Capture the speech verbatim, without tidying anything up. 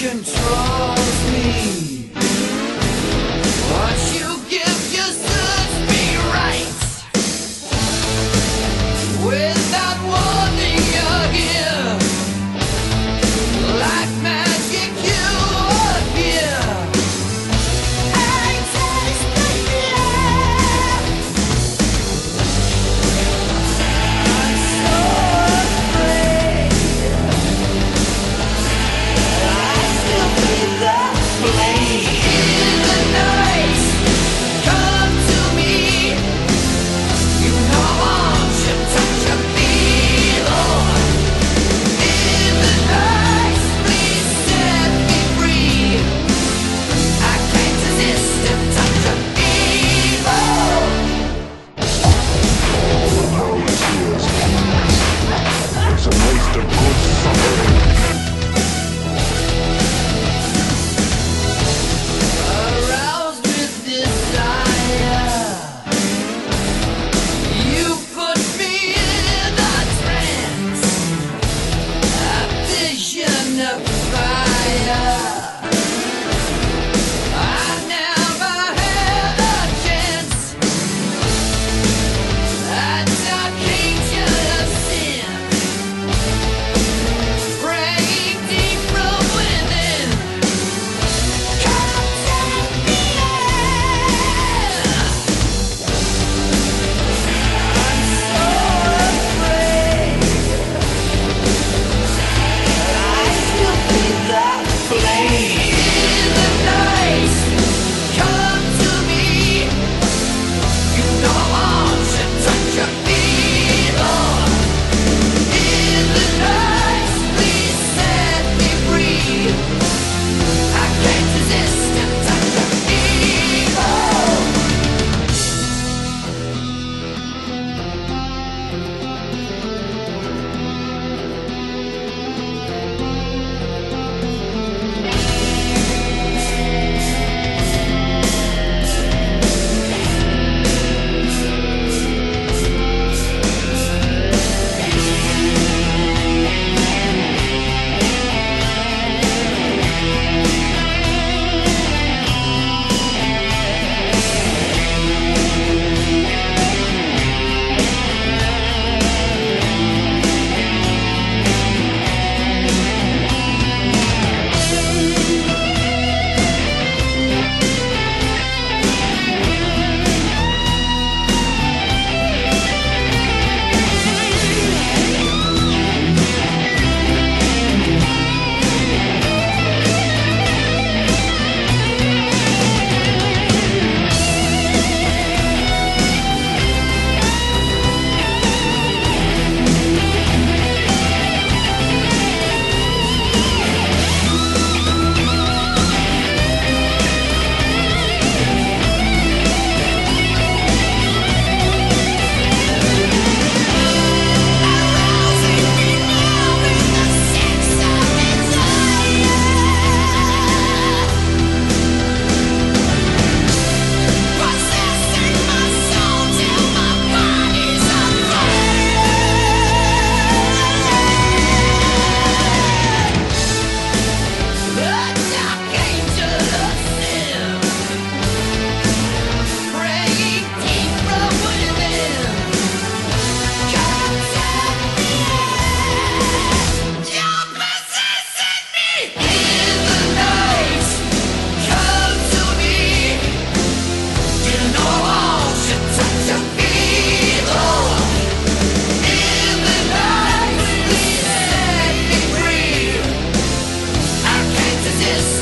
controls me. Once you give yourself me rights, without warning you're here, like magic you appear. I taste the love. I'm so afraid. I still feel the flame in the night. Come to me. You know I want you, touch your feet, Lord. In the night, please set me free. I can't resist the touch of evil. It's a waste of good suffering. Aroused with desire, you put me in a trance, a vision of fire. I never had a chance, a dark angel of sin, praying deep from within. Come take me in. I'm so afraid. I still feel that flame in the night. Come to me. You know I want to touch your feet, Lord. In the night, please set me free. I can't resist the touch of evil. This